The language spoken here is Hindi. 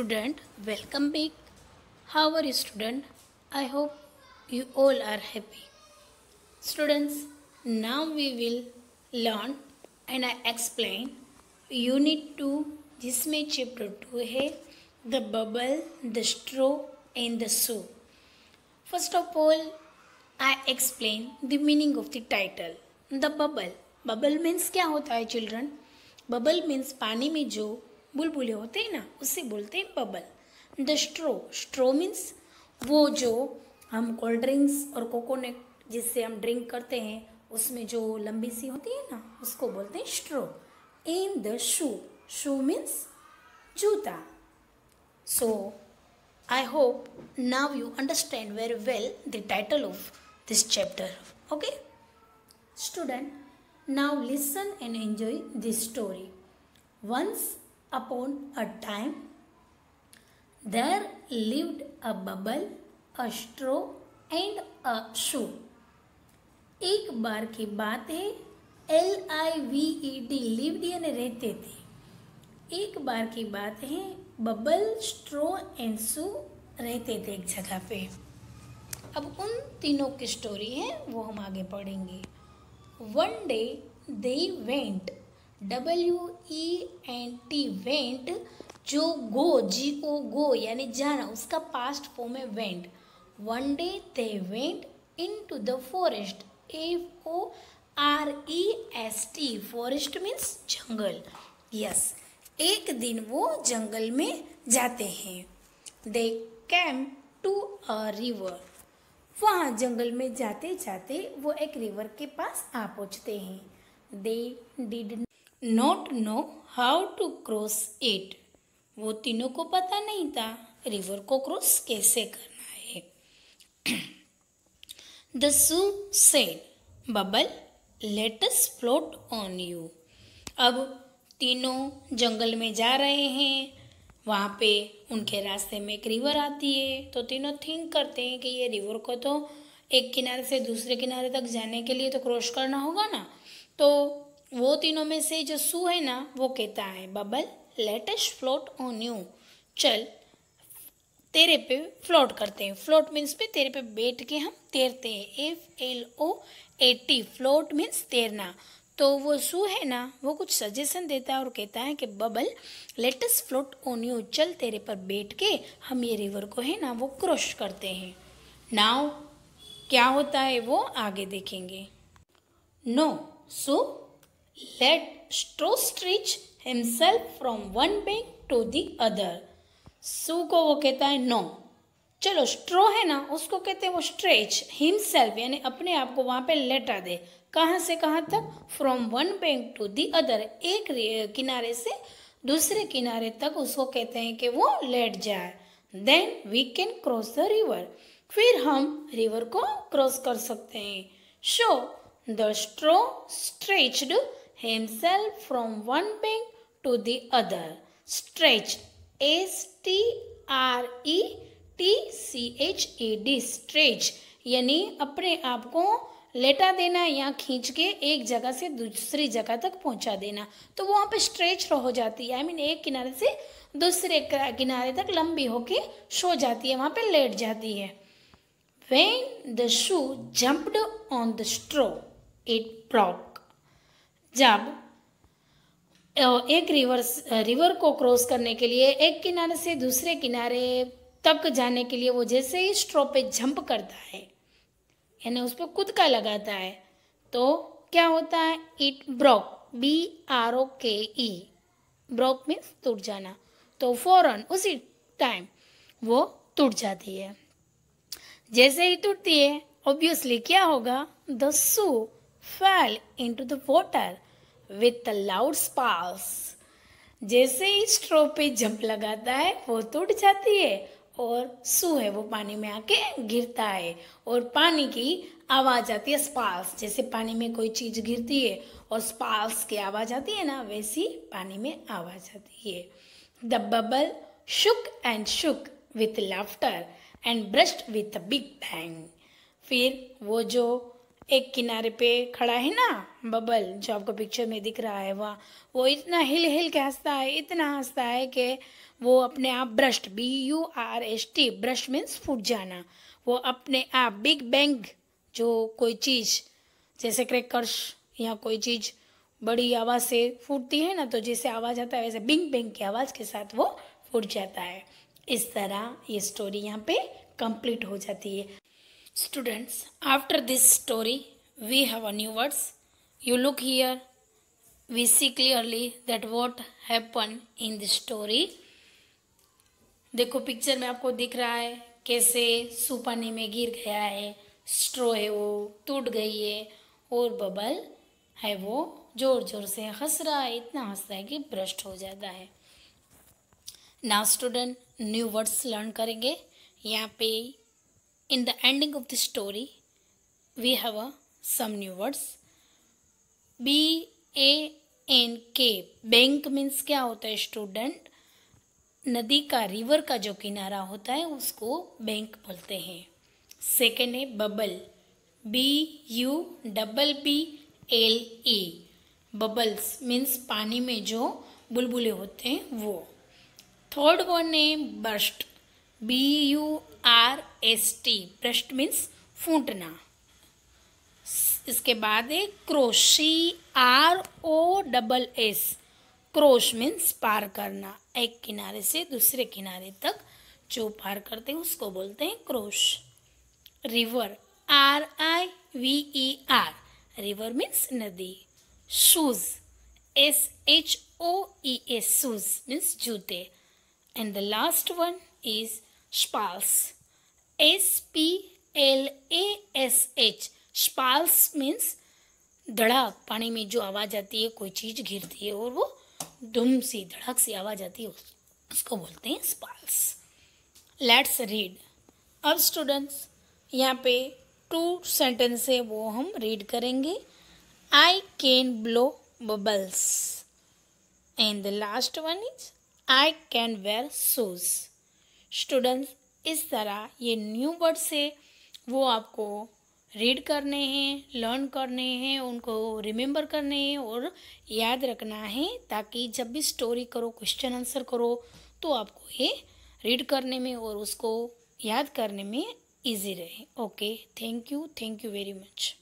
Student, welcome back. How are you, student? I hope you all are happy. Students, now we will learn and I explain Unit 2 जिसमें Chapter 2 है The Bubble, the Straw and the Shoe. First of all, I explain the meaning of the title. The Bubble. Bubble means क्या होता है children? Bubble means पानी में जो बुलबुले होते हैं ना, उससे बोलते हैं बबल. द स्ट्रो मीन्स वो जो हम कोल्ड ड्रिंक्स और कोकोनट जिससे हम ड्रिंक करते हैं उसमें जो लंबी सी होती है ना, उसको बोलते हैं स्ट्रो. इन द शू मीन्स जूता. So I hope now you understand very well the title of this chapter. Okay student, now listen and enjoy this story. Once upon a time, there lived a bubble, a straw and a shoe. एक बार की बात है, LIVED lived यानी रहते थे. एक बार की बात है, बबल, स्ट्रो एंड शू रहते थे एक जगह पे. अब उन तीनों की स्टोरी है वो हम आगे पढ़ेंगे. One day they went, WENT went, जो GO यानी जाना, उसका पास्ट फॉर्म है went. One day they went into the forest, FOREST. Forest means जंगल. यस, एक दिन वो जंगल में जाते हैं. They came to a river. वहाँ जंगल में जाते जाते वो एक रिवर के पास आ पहुँचते हैं. They did not know how to cross it. वो तीनों को पता नहीं था रिवर को क्रॉस कैसे करना है. The shoe said, bubble let us float on you. अब तीनों जंगल में जा रहे हैं. वहाँ पे उनके रास्ते में एक रिवर आती है. तो तीनों थिंक करते हैं कि ये रिवर को तो एक किनारे से दूसरे किनारे तक जाने के लिए तो क्रॉस करना होगा ना. तो वो तीनों में से जो शू है ना, वो कहता है bubble let us float on you. चल तेरे पे फ्लोट करते हैं. फ्लोट मीन्स पे तेरे पे बैठ के हम तैरते हैं. FLOAT फ्लोट मीन्स तैरना. तो वो शू है ना, वो कुछ सजेशन देता है और कहता है कि bubble let us float on you. चल तेरे पर बैठ के हम ये रिवर को है ना वो क्रॉस करते हैं. नाउ क्या होता है वो आगे देखेंगे. No shoe let straw stretch himself from one bank to the other. Shoe को वो कहता है नो. चलो स्ट्रो है ना, उसको कहते हैं वो स्ट्रेच हिमसेल्फ यानी अपने आप को वहाँ पे लेटा दे. कहाँ से कहाँ तक? From one bank to the other, एक किनारे से दूसरे किनारे तक उसको कहते हैं कि वो लेट जाए. Then we can cross the river. फिर हम रिवर को क्रॉस कर सकते हैं. So the straw stretched himself from one bank to the other. Stretch, STRETCHED. Stretch यानी अपने आप को लेटा देना या खींच के एक जगह से दूसरी जगह तक पहुंचा देना. तो वो वहाँ पे स्ट्रेच हो जाती है. एक किनारे से दूसरे किनारे तक लंबी होके सो जाती है, वहाँ पे लेट जाती है. When the shoe jumped on the straw, it broke. जब एक रिवर को क्रॉस करने के लिए एक किनारे से दूसरे किनारे तक जाने के लिए वो जैसे ही स्ट्रॉ पे जंप करता है यानी उस पर कूदका लगाता है, तो क्या होता है? It broke, BROKE. Broke means टूट जाना. तो फौरन उसी टाइम वो टूट जाती है. जैसे ही टूटती है ऑब्वियसली क्या होगा? The shoe fell into the water with a loud splash. जैसे ही स्ट्रो पे जंप लगाता है वो टूट जाती है और शू है वो पानी में आके गिरता है और पानी की आवाज़ आती है. स्पाल्स, जैसे पानी में कोई चीज़ गिरती है और स्पाल्स की आवाज़ आती है ना, वैसी पानी में आवाज़ आती है. The bubble shook with laughter and burst with a big bang. फिर वो जो एक किनारे पे खड़ा है ना बबल, जो आपको पिक्चर में दिख रहा है, वह वो इतना हिल हिल के हंसता है, इतना हंसता है कि वो अपने आप ब्रस्ट, BURST, ब्रस्ट मीन्स फूट जाना, वो अपने आप बिग बैंग, जो कोई चीज़ जैसे क्रैकर्स या कोई चीज़ बड़ी आवाज़ से फूटती है ना, तो जैसे आवाज़ आता है वैसे बिंग बैंग की आवाज़ के साथ वो फूट जाता है। इस तरह ये स्टोरी यहाँ पे कंप्लीट हो जाती है। Students, after this story, we have a new words. You look here, we see clearly that what happened in the story. देखो पिक्चर में आपको दिख रहा है कैसे सूप पानी में गिर गया है, स्ट्रो है वो टूट गई है, और बबल है वो जोर जोर से हंस रहा है, इतना हंस रहा है कि ब्रस्ट हो जाता है। Now student, new words learn करेंगे। यहाँ पे in the ending of the story we have some new words. BANK, bank means क्या होता है स्टूडेंट? नदी का, रिवर का जो किनारा होता है उसको बैंक बोलते हैं। सेकेंड है बबल, BUBBLE, बबल्स मीन्स पानी में जो बुलबुले होते हैं वो। थर्ड वन है बर्स्ट, BURST, ब्रस्ट मीन्स फूटना। इसके बाद है क्रोश, CROSS, क्रोश मीन्स पार करना, एक किनारे से दूसरे किनारे तक जो पार करते हैं उसको बोलते हैं cross. River, RIVER, river means नदी। शूज, SHOES, शूज मीन्स जूते। And the last one is splash, SPLASH, splash means धड़ाक, पानी में जो आवाज़ आती है, कोई चीज़ गिरती है और वो धुम सी धड़क सी आवाज़ आती है, उसको बोलते हैं स्पाल्स। Let's read. अब स्टूडेंट्स यहाँ पे 2 सेंटेंस है वो हम रीड करेंगे। I can blow bubbles and the last one is I can wear shoes. Students, इस तरह ये न्यू वर्ड्स है वो आपको रीड करने हैं, लर्न करने हैं, उनको रिमेंबर करने हैं और याद रखना है, ताकि जब भी स्टोरी करो, क्वेश्चन आंसर करो, तो आपको ये रीड करने में और उसको याद करने में इजी रहे। Okay, thank you very much.